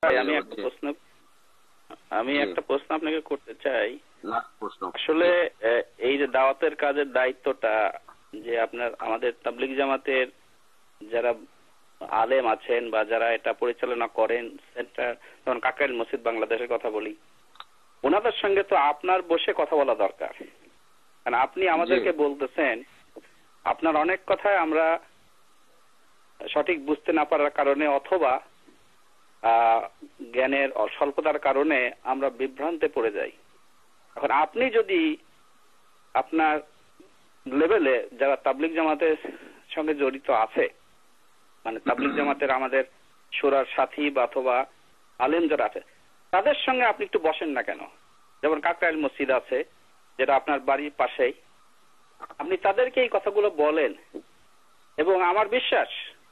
আমি একটা প্রশ্ন আপনাকে করতে চাই। আসলে এই যে দাওয়াতের কাজের দায়িত্বটা যে আপনার আমাদের তাবলিগ জামাতের যারা আলেম আছেন বা যারা এটা পরিচালনা করেন, সেন্টার যেমন কাকরাইল মসজিদ বাংলাদেশের কথা বলি, ওনাদের সঙ্গে তো আপনার বসে কথা বলা দরকার। কারণ আপনি আমাদেরকে বলতেছেন আপনার অনেক কথায় আমরা সঠিক বুঝতে না পারার কারণে অথবা জ্ঞানের স্বল্পতার কারণে আমরা বিভ্রান্তে পড়ে যাই। এখন আপনি যদি আপনার লেভেলে যারা তাবলিগ জামাতের সঙ্গে জড়িত আছে, মানে তাবলিগ জামাতের আমাদের সুরার সাথী বা অথবা আলেম যারা আছে, তাদের সঙ্গে আপনি একটু বসেন না কেন? যেমন কাকরাইল মসজিদ আছে যেটা আপনার বাড়ির পাশেই, আপনি তাদেরকে এই কথাগুলো বলেন এবং আমার বিশ্বাস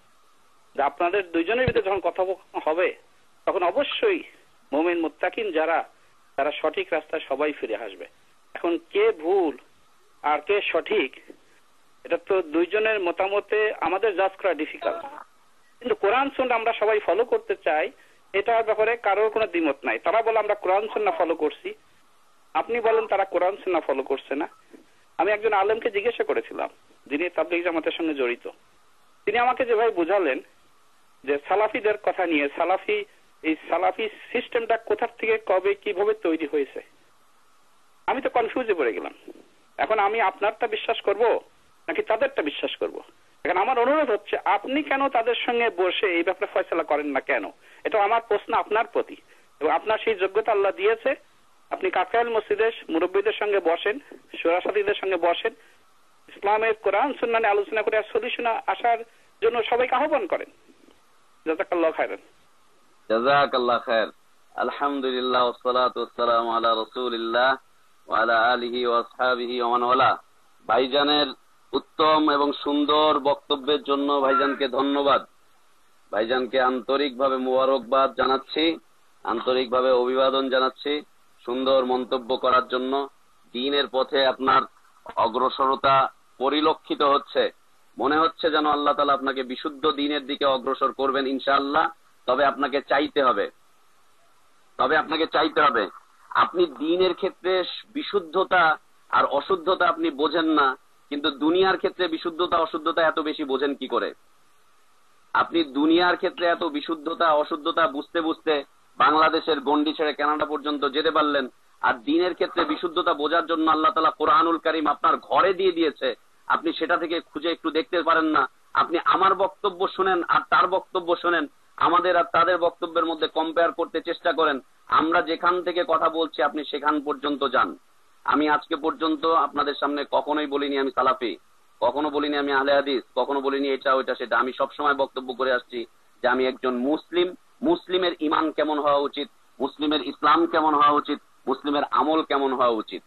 যে আপনাদের দুইজনের ভিতরে যখন কথা হবে তখন অবশ্যই মুমিন মুত্তাকিন যারা তারা সঠিক রাস্তায় সবাই ফিরে আসবে। এখন কে ভুল আর কে সঠিক এটা তো দুইজনের মতামতে আমাদের জাজ করা ডিফিকাল্ট, কিন্তু কোরআন সুন্নাহ আমরা সবাই ফলো করতে চাই, এটার ব্যাপারে কারোর কোনো দ্বিমত নাই। তারা বলে আমরা কোরআন সুন্নাহ ফলো করছি, আপনি বলেন তারা কোরআন সুন্নাহ ফলো করছে না। আমি একজন আলেমকে জিজ্ঞাসা করেছিলাম যিনি তাবলিগ জামাতের সঙ্গে জড়িত, তিনি আমাকে যেভাবে বুঝালেন যে সালাফিদের কথা নিয়ে, এই সালাফি সিস্টেমটা কোথা থেকে কবে কিভাবে তৈরি হয়েছে, আমি তো কনফিউজে পড়ে গেলাম। এখন আমি আপনারটা বিশ্বাস করব নাকি তাদেরটা বিশ্বাস করব? এখন আমার অনুরোধ হচ্ছে আপনি কেন তাদের সঙ্গে বসে এই ব্যাপারে ফয়সালা করেন না কেন? এটা আমার প্রশ্ন আপনার প্রতি, এবং আপনার সেই যোগ্যতা আল্লাহ দিয়েছে। আপনি কাকরাইল মসজিদের মুরব্বীদের সঙ্গে বসেন, সুরাসাথীদের সঙ্গে বসেন, ইসলামের কোরআন সুন্নাহ নিয়ে আলোচনা করে সলিউশন আসার জন্য সবাইকে আহ্বান করেন। জাযাকাল্লাহু খায়রান। জাযাকাল্লাহু খায়র। আলহামদুলিল্লাহ ওয়াসসালাতু ওয়াসসালামু আলা রাসূলিল্লাহ ওয়া আলা আলিহি ওয়া আসহাবিহি ওয়া মান ওয়ালা। ভাইজানের উত্তম এবং সুন্দর বক্তব্যের জন্য ভাইজানকে ধন্যবাদ। ভাইজানকে আন্তরিকভাবে মোবারকবাদ জানাচ্ছি, আন্তরিকভাবে অভিবাদন জানাচ্ছি সুন্দর মন্তব্য করার জন্য। দ্বীনের পথে আপনার অগ্রসরতা পরিলক্ষিত হচ্ছে, মনে হচ্ছে যেন আল্লাহ তাআলা আপনাকে বিশুদ্ধ দ্বীনের দিকে অগ্রসর করবেন ইনশাআল্লাহ। তবে আপনাকে চাইতে হবে। আপনি দ্বীনের ক্ষেত্রে বিশুদ্ধতা আর অশুদ্ধতা আপনি বোঝেন না, কিন্তু দুনিয়ার ক্ষেত্রে বিশুদ্ধতা অশুদ্ধতা এত বেশি বোঝেন কি করে? আপনি দুনিয়ার ক্ষেত্রে এত বিশুদ্ধতা অশুদ্ধতা বুঝতে বুঝতে বাংলাদেশের গন্ডি ছেড়ে কানাডা পর্যন্ত যেতে পারলেন, আর দ্বীনের ক্ষেত্রে বিশুদ্ধতা বোঝার জন্য আল্লাহ তাআলা কোরআনুল কারীম আপনার ঘরে দিয়ে দিয়েছে, আপনি সেটা থেকে খুঁজে একটু দেখতে পারেন না। আপনি আমার বক্তব্য শুনেন আর তার বক্তব্য শুনেন, আমাদের আর তাদের বক্তব্যের মধ্যে কম্পেয়ার করতে চেষ্টা করেন। আমরা যেখান থেকে কথা বলছি আপনি সেখান পর্যন্ত যান। আমি আজকে পর্যন্ত আপনাদের সামনে কখনোই বলিনি আমি সালাফি, কখনো বলিনি আমি আহলে হাদিস, কখনো বলিনি এটা ওইটা সেটা। আমি সবসময় বক্তব্য করে আসছি যে আমি একজন মুসলিম, মুসলিমের ঈমান কেমন হওয়া উচিত, মুসলিমের ইসলাম কেমন হওয়া উচিত, মুসলিমের আমল কেমন হওয়া উচিত,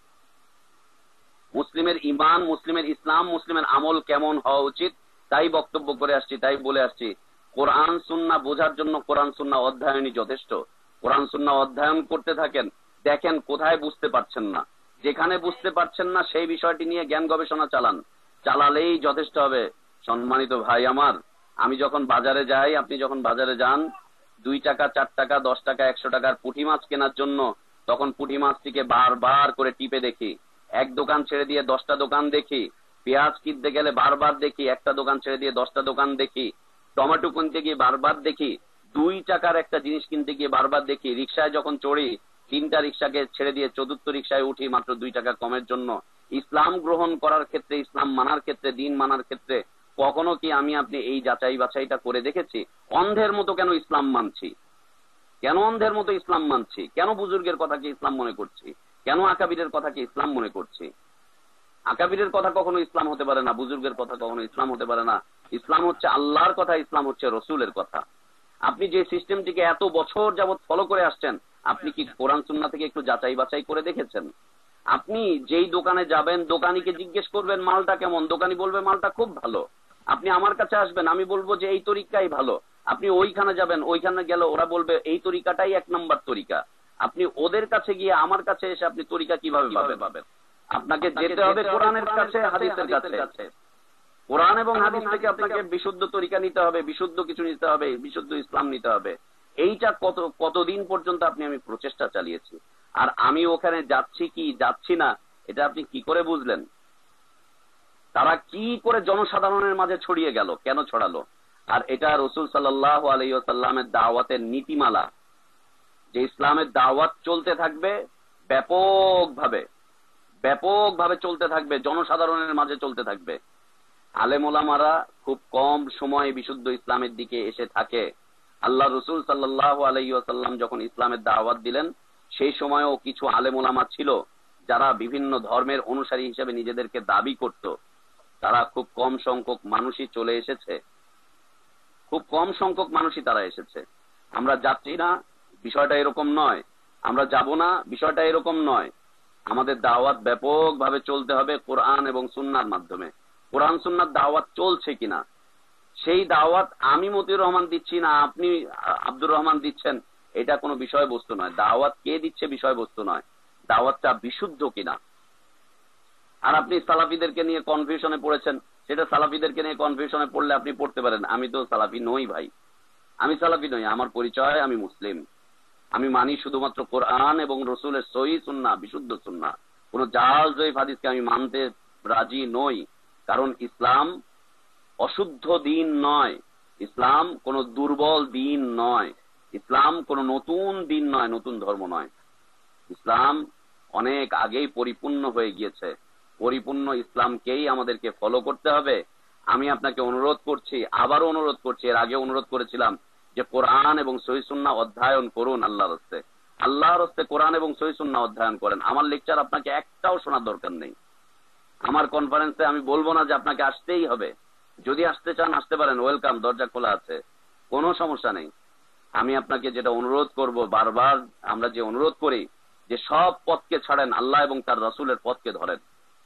মুসলিমের ঈমান, মুসলিমের ইসলাম, মুসলিমের আমল কেমন হওয়া উচিত, তাই বক্তব্য করে আসছি, তাই বলে আসছি। কোরআন সুন্নাহ বোঝার জন্য কোরআন সুন্নাহ অধ্যয়নই যথেষ্ট। কোরআন সুন্নাহ অধ্যয়ন করতে থাকেন, দেখেন কোথায় বুঝতে পারছেন না, যেখানে বুঝতে পারছেন না সেই বিষয়টি নিয়ে জ্ঞান গবেষণা চালালেই যথেষ্ট হবে। সম্মানিত ভাই আমার, আমি যখন বাজারে যাই, আপনি যখন বাজারে যান 2 টাকা 4 টাকা 10 টাকা 100 টাকার পুঁটি মাছ কেনার জন্য, তখন পুঁটি মাছটিকে বারবার করে টিপে দেখি। এক দোকান ছেড়ে দিয়ে 10টা দোকান দেখি। পেঁয়াজ কিনতে গেলে বারবার দেখি, একটা দোকান ছেড়ে দিয়ে 10টা দোকান দেখি। টমেটো কিনতে গিয়ে বারবার দেখি, 2 টাকার একটা জিনিস কিনতে গিয়ে বারবার দেখি। রিক্সায় যখন চড়ি, 3টা রিক্সাকে ছেড়ে দিয়ে 4র্থ রিক্সায় উঠি মাত্র 2 টাকা কমের জন্য। ইসলাম গ্রহণ করার ক্ষেত্রে, ইসলাম মানার ক্ষেত্রে, দিন মানার ক্ষেত্রে কখনো কি আমি আপনি এই যাচাই বাছাইটা করে দেখেছি? অন্ধের মতো কেন ইসলাম মানছি? কেন অন্ধের মতো ইসলাম মানছি? কেন বুজুর্গের কথাকে ইসলাম মনে করছি? কেন আকাবিরের কথাকে ইসলাম মনে করছি? আকাবিরের কথা কখনো ইসলাম হতে পারে না, বুজুর্গের কথা কখনো ইসলাম হতে পারে না। ইসলাম হচ্ছে আল্লাহর কথা, ইসলাম হচ্ছে রসুলের কথা। আপনি যে সিস্টেমটিকে এত বছর যাবৎ ফলো করে আসছেন, আপনি কি কোরআন সুন্নাহ থেকে একটু যাচাই বাছাই করে দেখেছেন? আপনি যেই দোকানে যাবেন, দোকানিকে জিজ্ঞেস করবেন মালটা কেমন, দোকানি বলবে মালটা খুব ভালো। আপনি আমার কাছে আসবেন, আমি বলবো যে এই তরিকাই ভালো। আপনি ওইখানে যাবেন, ওইখানে গেলে ওরা বলবে এই তরিকাটাই 1 নম্বর তরিকা। আপনি ওদের কাছে গিয়ে আমার কাছে এসে আপনি তরিকা কিভাবে পাবেন? আপনাকে যেতে হবে কোরআনের কাছে, হাদিসের কাছে। কোরআন এবং হাদিস থেকে আপনাকে বিশুদ্ধ তরিকা নিতে হবে, বিশুদ্ধ কিছু নিতে হবে, বিশুদ্ধ ইসলাম নিতে হবে। এইটা কতদিন পর্যন্ত আমি প্রচেষ্টা চালিয়েছি, আর আমি ওখানে যাচ্ছি কি যাচ্ছি না এটা আপনি কি করে বুঝলেন? তারা কি করে জনসাধারণের মাঝে ছড়িয়ে গেল, কেন ছড়ালো? আর এটা রাসূল সাল্লাল্লাহু আলাইহি ওয়াসাল্লামের দাওয়াতের নীতিমালা, যে ইসলামের দাওয়াত চলতে থাকবে ব্যাপকভাবে চলতে থাকবে, জনসাধারণের মাঝে চলতে থাকবে। আলেম ওলামারা খুব কম সময়ে বিশুদ্ধ ইসলামের দিকে এসে থাকে। আল্লাহ রাসূল সাল্লাল্লাহু আলাইহি ওয়াসাল্লাম যখন ইসলামের দাওয়াত দিলেন, সেই সময়ও কিছু আলেম ওলামা ছিল যারা বিভিন্ন ধর্মের অনুসারী হিসেবে নিজেদেরকে দাবি করত। তারা খুব কম সংখ্যক মানুষই চলে এসেছে, খুব কম সংখ্যক মানুষই তারা এসেছে। আমরা যাচ্ছি না বিষয়টা এরকম নয়, আমরা যাব না বিষয়টা এরকম নয়। আমাদের দাওয়াত ব্যাপকভাবে চলতে হবে কোরআন এবং সুন্নাহর মাধ্যমে। কোরআন সুন্নাহর দাওয়াত চলছে কিনা, সেই দাওয়াত আমি মতিউর রহমান দিচ্ছি না আপনি আব্দুর রহমান দিচ্ছেন, এটা কোনো বিষয়বস্তু নয়। দাওয়াত কে দিচ্ছে বিষয়বস্তু নয়, দাওয়াতটা বিশুদ্ধ কিনা। আর আপনি সালাফিদেরকে নিয়ে কনফিউশনে পড়েছেন, সেটা সালাফিদেরকে নিয়ে কনফিউশনে পড়লে আপনি পড়তে পারেন। আমি তো সালাফি নই ভাই, আমি সালাফি নই। আমার পরিচয় আমি মুসলিম। আমি মানি শুধুমাত্র কোরআন এবং রসুলের সহিহ সুন্নাহ, বিশুদ্ধ সুন্নাহ। কোন জাল জয়ীফ হাদিসকে আমি মানতে রাজি নই, কারণ ইসলাম অশুদ্ধ দিন নয়, ইসলাম কোন দুর্বল দিন নয়, ইসলাম কোন নতুন দিন নয়, নতুন ধর্ম নয়। ইসলাম অনেক আগেই পরিপূর্ণ হয়ে গিয়েছে। পরিপূর্ণ ইসলামকেই আমাদেরকে ফলো করতে হবে। আমি আপনাকে অনুরোধ করছি, আবারও অনুরোধ করছি, এর আগে অনুরোধ করেছিলাম যে কোরআন এবং সহিহ সুন্নাহ অধ্যয়ন করুন। আল্লাহর রাস্তে কোরআন এবং সহিহ সুন্নাহ অধ্যয়ন করেন। আমার লেকচার আপনাকে একটাও শোনার দরকার নেই। আমার কনফারেন্সে আমি বলবো না যে আপনাকে আসতেই হবে। যদি আসতে চান আসতে পারেন, ওয়েলকাম, দরজা খোলা আছে, কোনো সমস্যা নেই। আমি আপনাকে যেটা অনুরোধ করব, বারবার আমরা যে অনুরোধ করি যে সব পথকে ছাড়েন, আল্লাহ এবং তার রাসূলের পথকে ধরেন।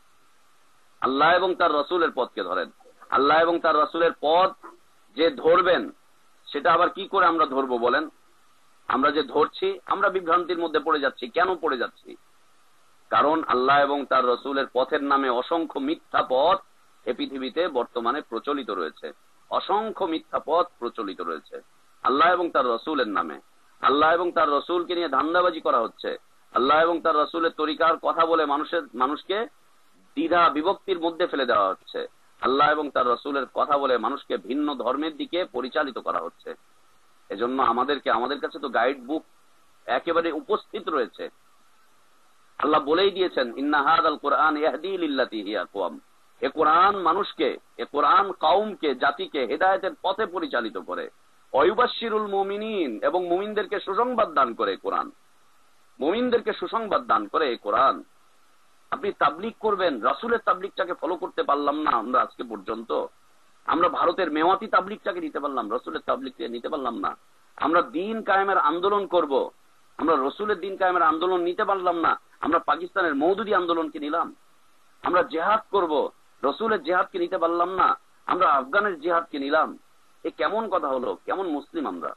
আল্লাহ এবং তার রাসূলের পথকে ধরেন। আল্লাহ এবং তার রাসূলের পথ যে ধরবেন, সেটা আবার কি করে আমরা ধরবো বলেন? আমরা যে ধরছি, আমরা বিভ্রান্তির মধ্যে পড়ে যাচ্ছি। কেন পড়ে যাচ্ছি? কারণ আল্লাহ এবং তার রাসূলের পথের নামে অসংখ্য মিথ্যা পথ এ পৃথিবীতে বর্তমানে প্রচলিত রয়েছে। অসংখ্য মিথ্যা পথ প্রচলিত রয়েছে আল্লাহ এবং তার রাসূলের নামে। আল্লাহ এবং তার রাসূলকে নিয়ে ধান্দাবাজি করা হচ্ছে। আল্লাহ এবং তার রাসূলের তরিকার কথা বলে মানুষকে দ্বিধা বিভক্তির মধ্যে ফেলে দেওয়া হচ্ছে। আল্লাহ এবং তার রাসূলের কথা বলে মানুষকে ভিন্ন ধর্মের দিকে পরিচালিত করা হচ্ছে। এজন্য আমাদের কাছে তো গাইড বুক একেবারে উপস্থিত রয়েছে। আল্লাহ বলেই দিয়েছেন, ইন্না হাযাল কুরআন ইয়াহদি লিল্লাতী হিয়া আকওয়াম। এ কোরআন মানুষকে, এ কোরআন কওমকে, জাতিকে হেদায়েতের পথে পরিচালিত করে। ওয়ায়ুবাশশিরুল মুমিনিন, এবং মুমিনদেরকে সুসংবাদ দান করে কোরআন। মুমিনদেরকে সুসংবাদ দান করে এই কোরআন। আপনি তাবলীগ করবেন, রাসূলের তাবলীগটাকে ফলো করতে পারলাম না আমরা আজকে পর্যন্ত। আমরা ভারতের মেওয়াতি তাবলীগটাকে নিতে পারলাম, রাসূলের তাবলীগকে নিতে পারলাম না। আমরা দ্বীন কায়েমের আন্দোলন করব, আমরা রাসূলের দ্বীন কায়েমের আন্দোলন নিতে পারলাম না। আমরা পাকিস্তানের মওদুদী আন্দোলনকে নিলাম। আমরা জিহাদ করব, রাসূলের জিহাদকে নিতে পারলাম না, আমরা আফগানের জিহাদকে নিলাম। এ কেমন কথা হলো? কেমন মুসলিম আমরা?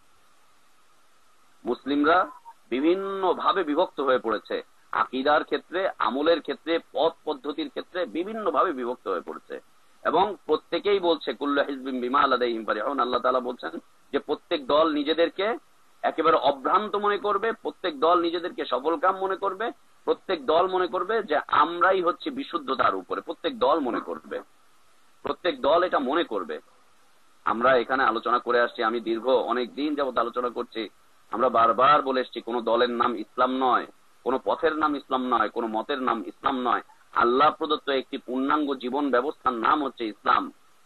মুসলিমরা বিভিন্ন ভাবে বিভক্ত হয়ে পড়েছে। আকীদার ক্ষেত্রে, আমলের ক্ষেত্রে, পথ পদ্ধতির ক্ষেত্রে বিভিন্ন ভাবে বিভক্ত হয়ে পড়েছে। এবং প্রত্যেকেই বলছে কুল্লু হিজবিন বিমা লাদাইহিম ফারিহুন। আল্লাহ তাআলা বলছেন যে প্রত্যেক দল নিজেদেরকে একেবারে অভ্রান্ত মনে করবে, প্রত্যেক দল নিজেদেরকে সফলকাম মনে করবে, প্রত্যেক দল মনে করবে যে আমরাই হচ্ছে বিশুদ্ধতার উপরে। প্রত্যেক দল মনে করবে, প্রত্যেক দল এটা মনে করবে। আমরা এখানে আলোচনা করে আসছি, আমি দীর্ঘ অনেক দিন যাবত আলোচনা করছি। আমরা বারবার বলে এসছি, কোন দলের নাম ইসলাম নয়, কোন পথের নাম ইসলাম নয়, কোন মতের নাম ইসলাম নয়। আল্লাহ প্রদত্ত একটি পূর্ণাঙ্গ জীবন ব্যবস্থার নাম হচ্ছে ইসলাম।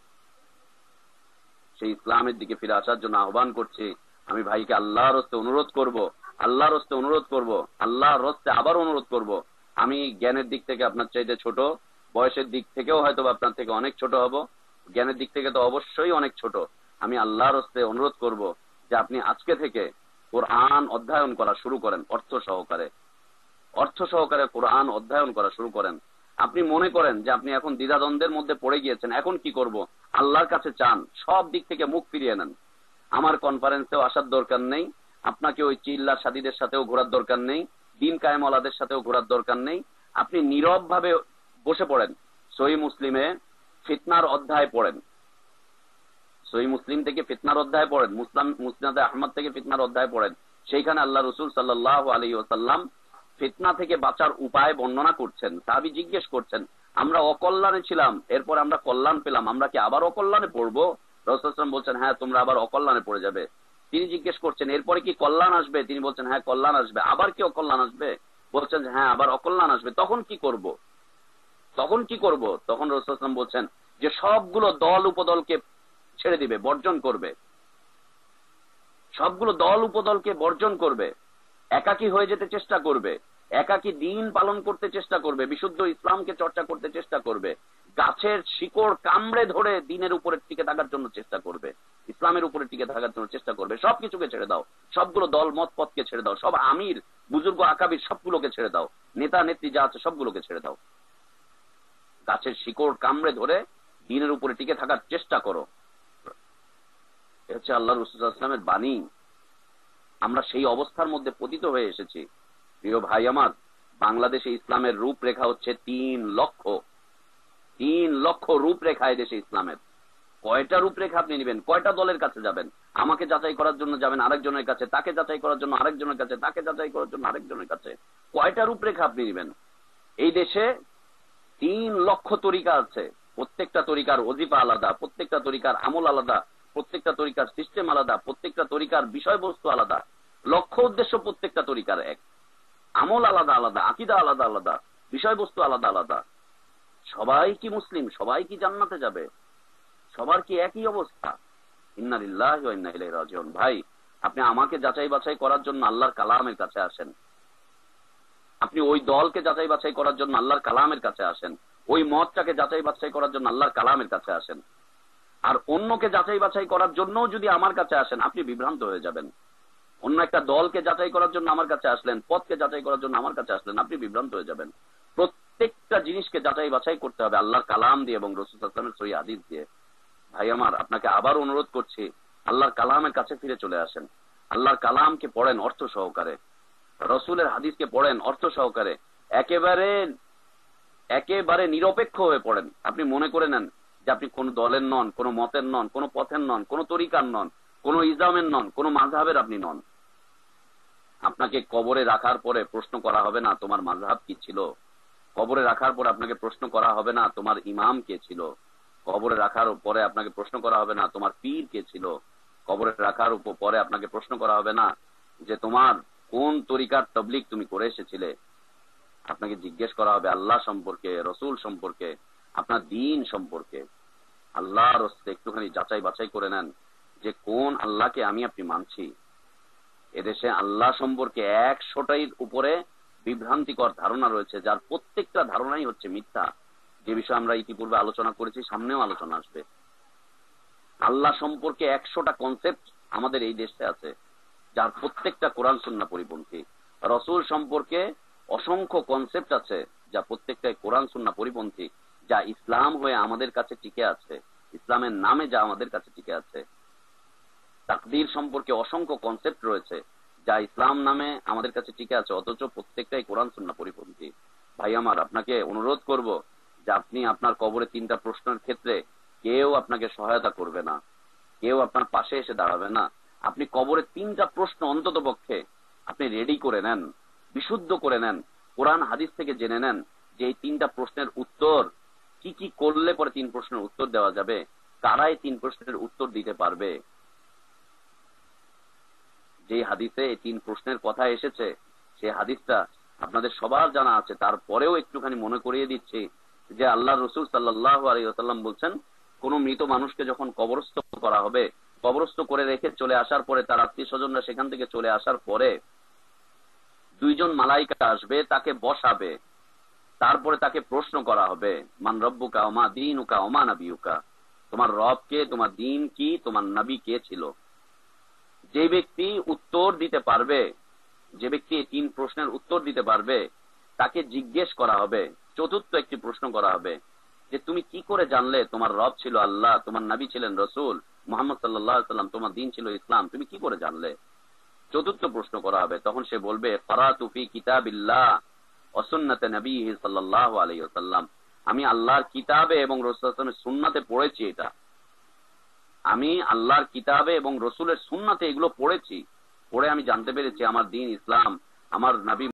সেই ইসলামের দিকে ফিরে আসার জন্য আহ্বান করছি। আমি ভাইকে আল্লাহর হস্তে অনুরোধ করব, আল্লাহর হস্তে অনুরোধ করব, আল্লাহর হস্তে আবার অনুরোধ করব। আমি জ্ঞানের দিক থেকে আপনার চাইতে ছোট, বয়সের দিক থেকেও হয়তো আপনার থেকে অনেক ছোট হব, জ্ঞানের দিক থেকে তো অবশ্যই অনেক ছোট। আমি আল্লাহর হস্তে অনুরোধ করব যে আপনি আজকে থেকে কোরআন অধ্যয়ন করা শুরু করেন। অর্থ সহকারে কোরআন অধ্যয়ন করা শুরু করেন। আপনি মনে করেন যে আপনি এখন দ্বিধাদ্বন্দ্বের মধ্যে পড়ে গিয়েছেন, এখন কি করব? আল্লাহর কাছে চান, সব দিক থেকে মুখ ফিরিয়ে নেন। আমার কনফারেন্সেও আসার দরকার নেই, আপনাকে ওই চিল্লার সাথীদের সাথেও ঘোরার দরকার নেই, দিন কায়েমওয়ালাদের সাথেও ঘোরার দরকার নেই। আপনি নীরব ভাবে বসে পড়েন, সহিহ মুসলিমে ফিতনার অধ্যায় পড়েন, সহিহ মুসলিম থেকে ফিতনার অধ্যায় পড়েন, মুসনাদে আহমদ থেকে ফিতনার অধ্যায় পড়েন, সেইখানে আল্লাহ রাসূল সাল্লাল্লাহু আলাইহি ওয়াসাল্লাম ফিতনা থেকে বাঁচার উপায় বর্ণনা করছেন। সাহাবী জিজ্ঞেস করছেন, আমরা অকল্যাণে ছিলাম, এরপর আমরা কল্যাণ পেলাম, আমরা কি আবার অকল্যাণে পড়বো? রাসূল সাল্লাল্লাহু আলাইহি ওয়াসাল্লাম বলছেন, হ্যাঁ, তোমরা আবার অকল্যাণে পড়ে যাবে। তিনি জিজ্ঞেস করছেন, এরপরে কি কল্যাণ আসবে? তিনি বলছেন, হ্যাঁ, কল্যাণ আসবে। আবার কি অকল্যাণ আসবে? বলছেন, হ্যাঁ, আবার অকল্যাণ আসবে। তখন কি করব? তখন কি করব? তখন রাসূল সাল্লাল্লাহু আলাইহি ওয়াসাল্লাম বলছেন যে সবগুলো দল উপদলকে ছেড়ে দিবে, বর্জন করবে, সবগুলো দল উপদলকে বর্জন করবে, একাকী হয়ে যেতে চেষ্টা করবে, একাকী দিন পালন করতে চেষ্টা করবে, বিশুদ্ধ ইসলামকে চর্চা করতে চেষ্টা করবে, গাছের শিকড় কামড়ে ধরে দিনের উপরে টিকে থাকার জন্য চেষ্টা করবে, ইসলামের উপরে টিকে থাকার জন্য চেষ্টা করবে। সবকিছুকে ছেড়ে দাও, সবগুলো দল মত পথকে ছেড়ে দাও, সব আমির বুজুর্গ আকাবির সবগুলোকে ছেড়ে দাও, নেতা নেত্রী যা আছে সবগুলোকে ছেড়ে দাও, গাছের শিকড় কামড়ে ধরে দিনের উপরে টিকে থাকার চেষ্টা করো। হচ্ছে আল্লাহ রাসূল সাল্লাল্লাহু আলাইহি ওয়াসাল্লামের বাণী। আমরা সেই অবস্থার মধ্যে পতিত হয়ে এসেছি। প্রিয় ভাই আমার, বাংলাদেশে ইসলামের রূপরেখা হচ্ছে 3 লক্ষ রূপরেখা এদেশে ইসলামের। কয়টা রূপরেখা আপনি নেবেন? কয়টা দলের কাছে যাবেন? আমাকে যাচাই করার জন্য যাবেন আরেকজনের কাছে, তাকে যাচাই করার জন্য আরেকজনের কাছে, তাকে যাচাই করার জন্য আরেকজনের কাছে। কয়টা রূপরেখা আপনি নেবেন? এই দেশে 3 লক্ষ তরিকা আছে। প্রত্যেকটা তরিকার ওজিফা আলাদা, প্রত্যেকটা তরিকার আমল আলাদা, প্রত্যেকটা তরিকার সিস্টেম আলাদা, প্রত্যেকটা তরিকার বিষয়বস্তু আলাদা, লক্ষ্য উদ্দেশ্য প্রত্যেকটা তরিকার এক, আমল আলাদা আলাদা, আকীদা আলাদা আলাদা, বিষয়বস্তু আলাদা আলাদা। সবাই কি মুসলিম? সবাই কি জান্নাতে যাবে? সবার কি একই অবস্থা? ইন্না লিল্লাহি ওয়া ইন্না ইলাইহি রাজিউন। ভাই, আপনি আমাকে যাচাই বাছাই করার জন্য আল্লাহর কালামের কাছে আসেন, আপনি ওই দলকে যাচাই বাছাই করার জন্য আল্লাহর কালামের কাছে আসেন, ওই মতটাকে যাচাই বাছাই করার জন্য আল্লাহর কালামের কাছে আসেন। আর অন্যকে যাচাই বাছাই করার জন্য যদি আমার কাছে আসেন, আপনি বিভ্রান্ত হয়ে যাবেন। অন্য একটা দলকে যাচাই করার জন্য আমার কাছে আসলেন, পথকে যাচাই করার জন্য আমার কাছে আসলেন, আপনি বিভ্রান্ত হয়ে যাবেন। প্রত্যেকটা জিনিসকে যাচাই বাছাই করতে হবে আল্লাহর কালাম দিয়ে এবং রাসূল সাল্লাল্লাহু আলাইহি ওয়াসাল্লামের সহিহ হাদিস দিয়ে। ভাই আমার, আপনাকে আবার অনুরোধ করছি, আল্লাহর কালামের কাছে ফিরে চলে আসেন। আল্লাহর কালামকে পড়েন অর্থ সহকারে, রাসূলের হাদিসকে পড়েন অর্থ সহকারে, একেবারে নিরপেক্ষ হয়ে পড়েন। আপনি মনে করে নেন যে আপনি কোন দলের নন, কোন মতের নন, কোন পথের নন, কোন তরিকার নন, কোন ইসলামের নন, কোন মাযহাবের আপনি নন। আপনাকে কবরে রাখার পরে প্রশ্ন করা হবে না তোমার মাযহাব কি ছিল, কবরে রাখার পরে আপনাকে প্রশ্ন করা হবে না তোমার ইমাম কে ছিল, কবরে রাখার পরে আপনাকে প্রশ্ন করা হবে না তোমার পীর কে ছিল, কবরে রাখার পরে আপনাকে প্রশ্ন করা হবে না যে তোমার কোন তরিকার তাবলীগ তুমি করে এসেছিলে। আপনাকে জিজ্ঞেস করা হবে আল্লাহ সম্পর্কে, রসুল সম্পর্কে, আপনার দ্বীন সম্পর্কে। আল্লাহর রাস্তায় একটুখানি যাচাই বাছাই করে নেন যে কোন আল্লাহকে আপনি মানছি। এদেশে আল্লাহ সম্পর্কে 100টার উপরে বিভ্রান্তিকর ধারণা রয়েছে, যার প্রত্যেকটা ধারণাই হচ্ছে মিথ্যা, যে বিষয়ে আমরা ইতিপূর্বে আলোচনা করেছি, সামনেও আলোচনা আসবে। আল্লাহ সম্পর্কে 100টা কনসেপ্ট আমাদের এই দেশে আছে, যার প্রত্যেকটা কোরআন সুন্নাহ পরিপন্থী। রসুল সম্পর্কে অসংখ্য কনসেপ্ট আছে, যা প্রত্যেকটাই কোরআন সুন্নাহ পরিপন্থী, যা ইসলাম হয়ে আমাদের কাছে টিকে আছে, ইসলামের নামে যা আমাদের কাছে টিকে আছে। তাকদীর সম্পর্কে অসংখ্য কনসেপ্ট রয়েছে, যা ইসলাম নামে আমাদের কাছে টিকে আছে, অথচ প্রত্যেকটাই কোরআন সুন্নাহ পরিপন্থী। ভাই আমার, আপনাকে অনুরোধ করব যে আপনি আপনার কবরে 3টা প্রশ্নের ক্ষেত্রে কেউ আপনাকে সহায়তা করবে না, কেউ আপনার পাশে এসে দাঁড়াবে না। আপনি কবরে 3টা প্রশ্ন অন্তত পক্ষে আপনি রেডি করে নেন, বিশুদ্ধ করে নেন, কোরআন হাদিস থেকে জেনে নেন যে এই 3টা প্রশ্নের উত্তর কি কি করলে পরে 3 প্রশ্নের উত্তর দেওয়া যাবে, কারাই 3 প্রশ্নের উত্তর দিতে পারবে। যে হাদিসে এই 3 প্রশ্নের কথা এসেছে, সেই হাদিসটা আপনাদের সবার জানা আছে, তারপরেও একটুখানি মনে করিয়ে দিচ্ছি যে আল্লাহ রাসূল সাল্লাল্লাহু আলাইহি ওয়াসাল্লাম বলছেন, কোন মৃত মানুষকে যখন কবরস্থ করা হবে, কবরস্থ করে রেখে চলে আসার পরে, তার আত্মীয় স্বজনরা সেখান থেকে চলে আসার পরে 2 জন মালাইকা আসবে, তাকে বসাবে, তারপরে তাকে প্রশ্ন করা হবে, মান রব্বুকা ওয়া মা দীনুকা ওয়া মা নবিয়ুকা, তোমার রব কে, তোমার দ্বীন কি, তোমার নবী কে ছিল। যে ব্যক্তি উত্তর দিতে পারবে, যে ব্যক্তি এই 3 প্রশ্নের উত্তর দিতে পারবে, তাকে জিজ্ঞেস করা হবে, চতুর্থ একটি প্রশ্ন করা হবে যে তুমি কি করে জানলে তোমার রব ছিল আল্লাহ, তোমার নবী ছিলেন রাসূল মুহাম্মদ সাল্লাল্লাহু আলাইহি ওয়াসাল্লাম, তোমার দ্বীন ছিল ইসলাম, তুমি কি করে জানলে। চতুর্থ প্রশ্ন করা হবে, তখন সে বলবে ক্বারাতু ফি কিতাবিল্লাহ ওয়া সুন্নতি নবিহি সাল্লাল্লাহু আলাইহি ওয়াসাল্লাম, আমি আল্লাহর কিতাবে এবং রাসূল সাল্লাল্লাহু আলাইহি ওয়াসাল্লামের সুন্নাতে পড়েছি এটা। আমি আল্লাহর কিতাবে এবং রসুলের সুন্নাতে এগুলো পড়েছি, পড়ে আমি জানতে পেরেছি আমার দিন ইসলাম, আমার নবী